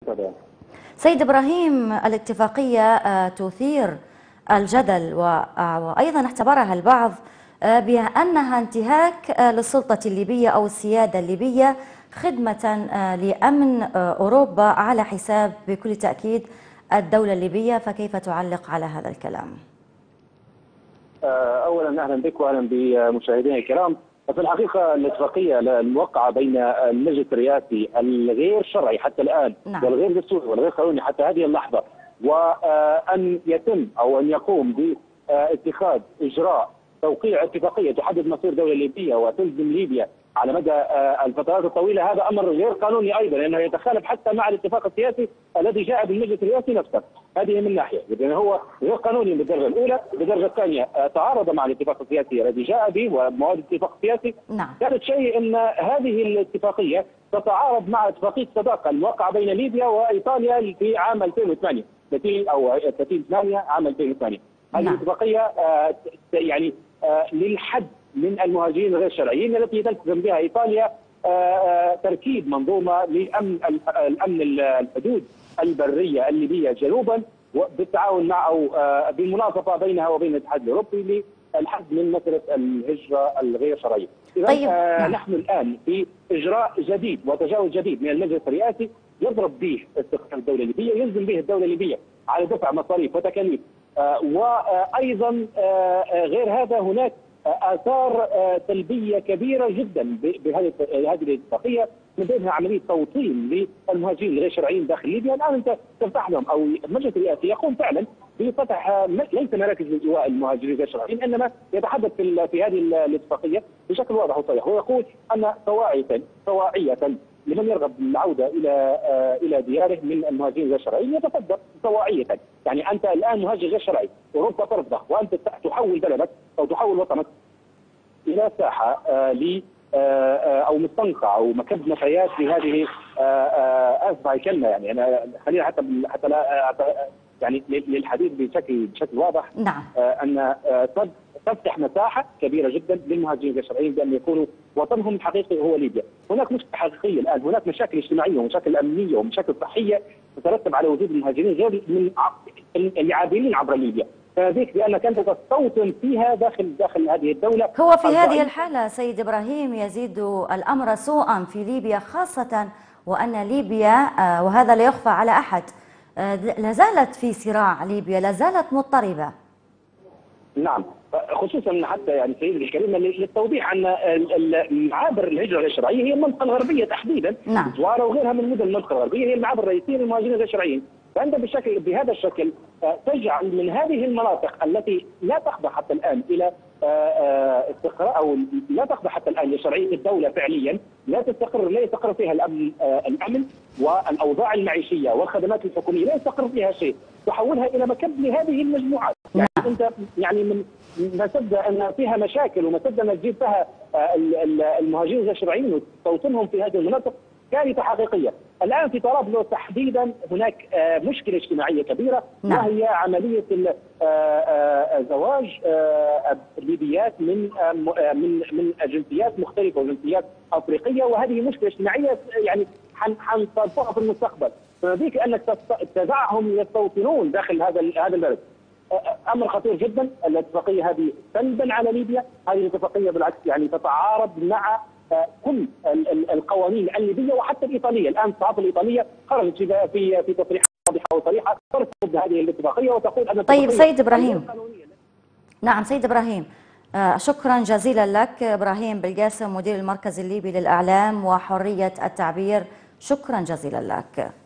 سيد إبراهيم، الاتفاقية تثير الجدل وأيضا اعتبرها البعض بأنها انتهاك للسلطة الليبية أو السيادة الليبية خدمة لأمن أوروبا على حساب بكل تأكيد الدولة الليبية، فكيف تعلق على هذا الكلام؟ أولا أهلا بك وأهلا بمشاهدينا الكرام. في الحقيقة الاتفاقية الموقعة بين المجلس الرئاسي الغير شرعي حتى الآن والغير دستوري والغير قانوني حتى هذه اللحظة، وأن يتم أو أن يقوم باتخاذ إجراء توقيع اتفاقية تحدد مصير دولة ليبية وتلزم ليبيا على مدى الفترات الطويلة، هذا أمر غير قانوني أيضا، لأنه يتخالف حتى مع الاتفاق السياسي الذي جاء بالمجلس الرئاسي نفسه. هذه من ناحية، لأن هو غير قانوني بالدرجة الأولى. بالدرجة الثانية تعارض مع الاتفاق السياسي الذي جاء به ومواد الاتفاق السياسي. ثالث شيء أن هذه الاتفاقية تتعارض مع اتفاقية الصداقة الموقعة بين ليبيا وإيطاليا في عام 2008 أو 30/8 عام 2008. هذه الاتفاقية يعني للحد من المهاجرين الغير شرعيين التي تلتزم بها ايطاليا تركيب منظومه لامن الحدود البريه الليبيه جنوبا، بالتعاون مع او بالمناصفه بينها وبين الاتحاد الاوروبي للحد من مساله الهجره الغير شرعيه. طيب. نحن الان في اجراء جديد وتجاوز جديد من المجلس الرئاسي يضرب به استقرار الدوله الليبيه، يلزم به الدوله الليبيه على دفع مصاريف وتكاليف، وايضا غير هذا هناك آثار سلبية كبيرة جدا بهذه الاتفاقية، من بينها عملية توطين للمهاجرين الغير شرعيين داخل ليبيا. الآن أنت تفتح لهم أو المجلس الرئاسي يقوم فعلا بفتح ليس مراكز لإيواء المهاجرين الغير شرعيين، إنما يتحدث في هذه الاتفاقية بشكل واضح وصريح، ويقول أن طواعية لمن يرغب بالعودة إلى دياره من المهاجرين الغير شرعيين يتصدر طواعية. يعني أنت الآن مهاجر غير شرعي، أوروبا ترفضه، وأنت تحول بلدك أو تحول وطنك إلى ساحة أو مستنقع أو مكب نفايات لهذه آسف على الكلمة، يعني أنا خلينا حتى لا يعني للحديث بشكل واضح. أن تفتح مساحة كبيرة جدا للمهاجرين الغير شرعيين بأن يكونوا وطنهم الحقيقي هو ليبيا. هناك مشكلة حقيقية الآن، هناك مشاكل اجتماعية ومشاكل أمنية ومشاكل صحية تترتب على وجود المهاجرين غير اللي عابرين عبر ليبيا، فذيك بأنك أنت تستوطن فيها داخل هذه الدولة. هو في هذه الحالة سيد إبراهيم يزيد الأمر سوءا في ليبيا، خاصة وأن ليبيا وهذا لا يخفى على أحد لا زالت في صراع، ليبيا لا زالت مضطربة. نعم، خصوصا حتى يعني سيدي الكريمه للتوضيح ان معابر الهجره الغير شرعيه هي المنطقه الغربيه تحديدا، زواره وغيرها من مدن المنطقه الغربيه هي المعابر الرئيسيه للمهاجرين الغير شرعيين، فانت بهذا الشكل تجعل من هذه المناطق التي لا تخضع حتى الان الى استقرار او لا تخضع حتى الان لشرعيه الدوله فعليا، لا يستقر فيها الامن والاوضاع المعيشيه والخدمات الحكوميه، لا يستقر فيها شيء، تحولها الى مكب لهذه المجموعات. يعني انت يعني من مسد ان فيها مشاكل ومسد ان تجيب فيها المهاجرين الغير شرعيين وتوطنهم في هذه المناطق كارثه حقيقيه. الان في طرابلس تحديدا هناك مشكله اجتماعيه كبيره، وهي عمليه زواج الليبيات من جنسيات مختلفه وجنسيات افريقيه، وهذه مشكله اجتماعيه يعني حنطرحها في المستقبل، فبيك انك تدعهم يستوطنون داخل هذا البلد. امر خطير جدا. الاتفاقيه هذه سلبا على ليبيا، هذه الاتفاقيه بالعكس يعني تتعارض مع كل القوانين الليبيه وحتى الايطاليه. الان الصحافه الايطاليه خرجت في تصريحات واضحه وصريحه ترفض هذه الاتفاقيه وتقول ان طيب سيد ابراهيم. نعم سيد ابراهيم، شكرا جزيلا لك. ابراهيم بلقاسم، مدير المركز الليبي للاعلام وحريه التعبير، شكرا جزيلا لك.